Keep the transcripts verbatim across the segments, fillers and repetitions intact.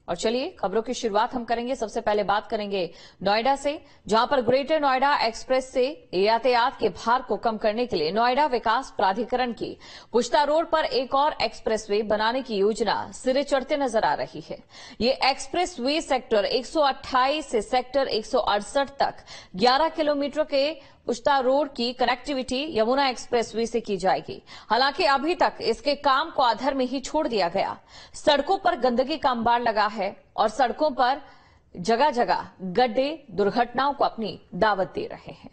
और चलिए खबरों की शुरुआत हम करेंगे। सबसे पहले बात करेंगे नोएडा से, जहां पर ग्रेटर नोएडा एक्सप्रेस से यातायात के भार को कम करने के लिए नोएडा विकास प्राधिकरण की पुश्ता रोड पर एक और एक्सप्रेसवे बनाने की योजना सिरे चढ़ते नजर आ रही है। ये एक्सप्रेसवे सेक्टर एक सौ अट्ठाईस से सेक्टर एक सौ अड़सठ तक ग्यारह किलोमीटर के पुश्ता रोड की कनेक्टिविटी यमुना एक्सप्रेसवे से की जाएगी। हालांकि अभी तक इसके काम को आधर में ही छोड़ दिया गया। सड़कों पर गंदगी का अंबार लगा है और सड़कों पर जगह जगह गड्ढे दुर्घटनाओं को अपनी दावत दे रहे हैं।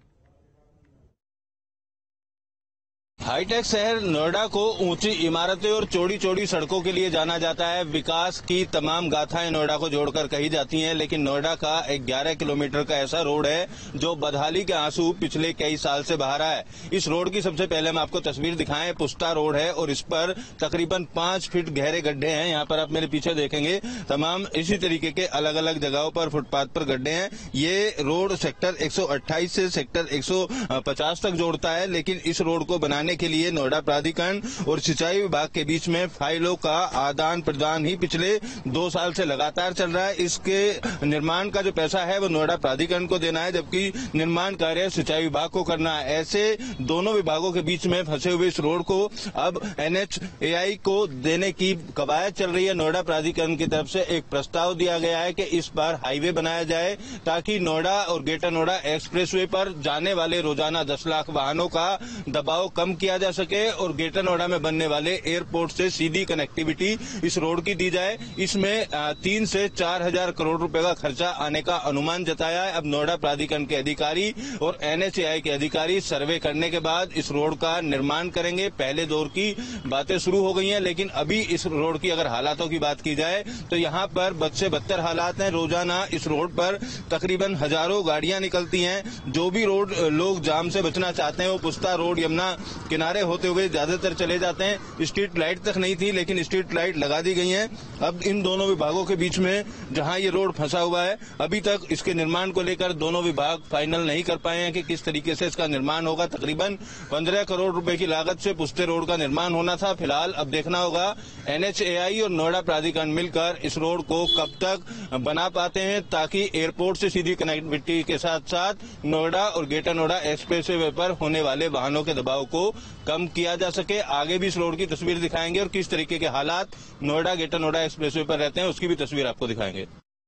हाईटेक शहर नोएडा को ऊंची इमारतें और चौड़ी चौड़ी सड़कों के लिए जाना जाता है। विकास की तमाम गाथाएं नोएडा को जोड़कर कही जाती हैं, लेकिन नोएडा का एक ग्यारह किलोमीटर का ऐसा रोड है जो बदहाली के आंसू पिछले कई साल से बहा रहा है। इस रोड की सबसे पहले हम आपको तस्वीर दिखाएं। पुश्ता रोड है और इस पर तकरीबन पांच फीट गहरे गड्ढे हैं। यहाँ पर आप मेरे पीछे देखेंगे तमाम इसी तरीके के अलग अलग जगहों पर फुटपाथ पर गड्ढे हैं। ये रोड सेक्टर एक सौ अट्ठाईस से सेक्टर एक सौ पचास तक जोड़ता है, लेकिन इस रोड को बनाने के लिए नोएडा प्राधिकरण और सिंचाई विभाग के बीच में फाइलों का आदान प्रदान ही पिछले दो साल से लगातार चल रहा है। इसके निर्माण का जो पैसा है वो नोएडा प्राधिकरण को देना है, जबकि निर्माण कार्य सिंचाई विभाग को करना है। ऐसे दोनों विभागों के बीच में फंसे हुए इस रोड को अब एन एच ए आई को देने की कवायद चल रही है। नोएडा प्राधिकरण की तरफ से एक प्रस्ताव दिया गया है कि इस बार हाईवे बनाया जाए ताकि नोएडा और ग्रेटर नोएडा एक्सप्रेसवे पर जाने वाले रोजाना दस लाख वाहनों का दबाव कम किया जा सके और ग्रेटर नोएडा में बनने वाले एयरपोर्ट से सीधी कनेक्टिविटी इस रोड की दी जाए। इसमें तीन से चार हजार करोड़ रुपए का खर्चा आने का अनुमान जताया है। अब नोएडा प्राधिकरण के अधिकारी और एन एच ए आई के अधिकारी सर्वे करने के बाद इस रोड का निर्माण करेंगे। पहले दौर की बातें शुरू हो गई हैं, लेकिन अभी इस रोड की अगर हालातों की बात की जाए तो यहाँ पर बद से बदतर हालात हैं। रोजाना इस रोड पर तकरीबन हजारों गाड़ियां निकलती हैं। जो भी रोड लोग जाम से बचना चाहते हैं वो पुश्ता रोड यमुना किनारे होते हुए ज्यादातर चले जाते हैं। स्ट्रीट लाइट तक नहीं थी, लेकिन स्ट्रीट लाइट लगा दी गई हैं। अब इन दोनों विभागों के बीच में जहां ये रोड फंसा हुआ है, अभी तक इसके निर्माण को लेकर दोनों विभाग फाइनल नहीं कर पाए हैं कि किस तरीके से इसका निर्माण होगा। तकरीबन पंद्रह करोड़ रुपए की लागत से पुश्ते रोड का निर्माण होना था। फिलहाल अब देखना होगा एन एच ए आई और नोएडा प्राधिकरण मिलकर इस रोड को कब तक बना पाते हैं ताकि एयरपोर्ट से सीधी कनेक्टिविटी के साथ साथ नोएडा और ग्रेटर नोएडा एक्सप्रेसवे पर होने वाले वाहनों के दबाव को कम किया जा सके। आगे भी इस रोड की तस्वीर दिखाएंगे और किस तरीके के हालात नोएडा ग्रेटर नोएडा एक्सप्रेसवे पर रहते हैं उसकी भी तस्वीर आपको दिखाएंगे।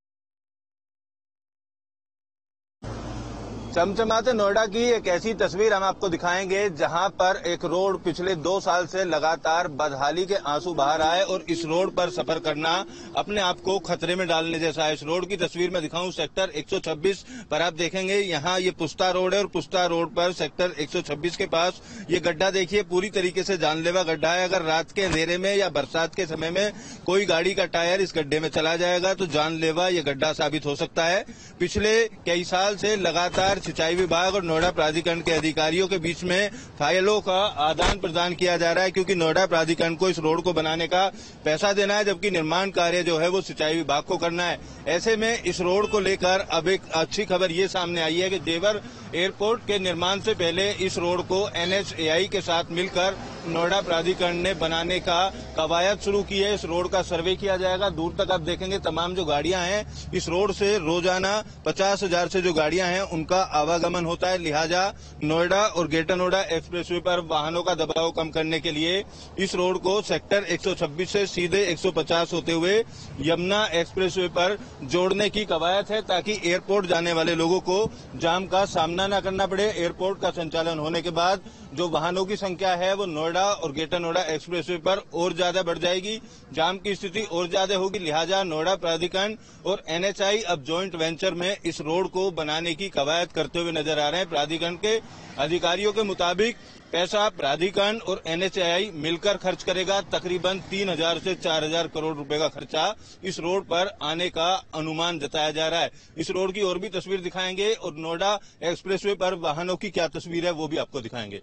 चमचमाते नोएडा की एक ऐसी तस्वीर हम आपको दिखाएंगे जहां पर एक रोड पिछले दो साल से लगातार बदहाली के आंसू बहा रहा है और इस रोड पर सफर करना अपने आप को खतरे में डालने जैसा है। इस रोड की तस्वीर में दिखाऊं, सेक्टर एक सौ छब्बीस पर आप देखेंगे यहाँ ये पुश्ता रोड है और पुश्ता रोड पर सेक्टर एक सौ छब्बीस के पास ये गड्ढा देखिए पूरी तरीके से जानलेवा गड्ढा है। अगर रात के अंधेरे में या बरसात के समय में कोई गाड़ी का टायर इस गड्ढे में चला जाएगा तो जानलेवा ये गड्ढा साबित हो सकता है। पिछले कई साल से लगातार सिंचाई विभाग और नोएडा प्राधिकरण के अधिकारियों के बीच में फाइलों का आदान प्रदान किया जा रहा है, क्योंकि नोएडा प्राधिकरण को इस रोड को बनाने का पैसा देना है, जबकि निर्माण कार्य जो है वो सिंचाई विभाग को करना है। ऐसे में इस रोड को लेकर अब एक अच्छी खबर ये सामने आई है कि जेवर एयरपोर्ट के निर्माण से पहले इस रोड को एन एच ए आई के साथ मिलकर नोएडा प्राधिकरण ने बनाने का कवायद शुरू की है। इस रोड का सर्वे किया जाएगा। दूर तक आप देखेंगे तमाम जो गाड़ियां हैं इस रोड से रोजाना पचास हजार से जो गाड़ियां हैं उनका आवागमन होता है। लिहाजा नोएडा और ग्रेटर नोएडा एक्सप्रेसवे पर वाहनों का दबाव कम करने के लिए इस रोड को सेक्टर एक सौ छब्बीस से सीधे एक सौ पचास होते हुए यमुना एक्सप्रेसवे पर जोड़ने की कवायद है, ताकि एयरपोर्ट जाने वाले लोगों को जाम का सामना न करना पड़े। एयरपोर्ट का संचालन होने के बाद जो वाहनों की संख्या है वो नोएडा और ग्रेटर नोएडा एक्सप्रेसवे पर और ज्यादा बढ़ जाएगी, जाम की स्थिति और ज्यादा होगी। लिहाजा नोएडा प्राधिकरण और एन एच ए आई अब जॉइंट वेंचर में इस रोड को बनाने की कवायद करते हुए नजर आ रहे हैं। प्राधिकरण के अधिकारियों के मुताबिक पैसा प्राधिकरण और एन एच ए आई मिलकर खर्च करेगा। तकरीबन तीन हजार से चार हजार करोड़ रुपए का खर्चा इस रोड पर आने का अनुमान जताया जा रहा है। इस रोड की और भी तस्वीर दिखाएंगे और नोएडा एक्सप्रेसवे पर वाहनों की क्या तस्वीर है वो भी आपको दिखाएंगे।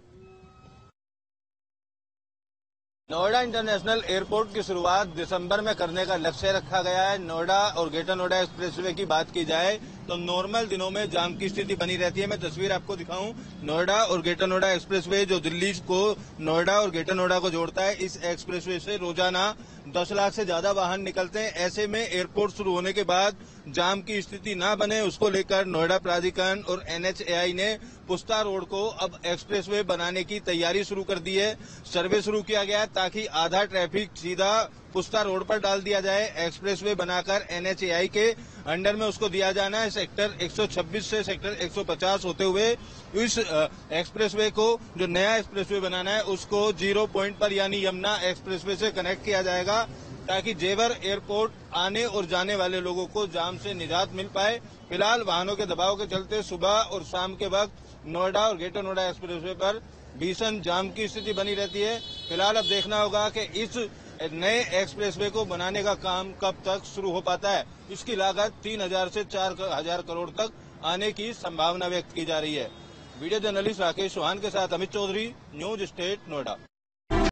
नोएडा इंटरनेशनल एयरपोर्ट की शुरुआत दिसंबर में करने का लक्ष्य रखा गया है। नोएडा और ग्रेटर नोएडा एक्सप्रेसवे की बात की जाए तो नॉर्मल दिनों में जाम की स्थिति बनी रहती है। मैं तस्वीर आपको दिखाऊं, नोएडा और ग्रेटर नोएडा एक्सप्रेसवे जो दिल्ली को नोएडा और ग्रेटर नोएडा को जोड़ता है, इस एक्सप्रेसवे से रोजाना दस लाख से ज्यादा वाहन निकलते हैं। ऐसे में एयरपोर्ट शुरू होने के बाद जाम की स्थिति ना बने, उसको लेकर नोएडा प्राधिकरण और एनएचएआई ने पुस्ता रोड को अब एक्सप्रेसवे बनाने की तैयारी शुरू कर दी है। सर्वे शुरू किया गया है ताकि आधा ट्रैफिक सीधा पुस्ता रोड पर डाल दिया जाए। एक्सप्रेसवे बनाकर एनएचएआई के अंडर में उसको दिया जाना है। सेक्टर एक सौ छब्बीस से सेक्टर एक सौ पचास होते हुए इस एक्सप्रेसवे को, जो नया एक्सप्रेसवे बनाना है, उसको जीरो पॉइंट पर यानी यमुना एक्सप्रेसवे से कनेक्ट किया जाएगा ताकि जेवर एयरपोर्ट आने और जाने वाले लोगों को जाम से निजात मिल पाए। फिलहाल वाहनों के दबाव के चलते सुबह और शाम के वक्त नोएडा और ग्रेटर नोएडा एक्सप्रेसवे पर भीषण जाम की स्थिति बनी रहती है। फिलहाल अब देखना होगा कि इस नए एक्सप्रेसवे को बनाने का काम कब तक शुरू हो पाता है। इसकी लागत तीन हजार से चार हजार करोड़ तक आने की संभावना व्यक्त की जा रही है। वीडियो जर्नलिस्ट राकेश चौहान के साथ अमित चौधरी, न्यूज स्टेट नोएडा।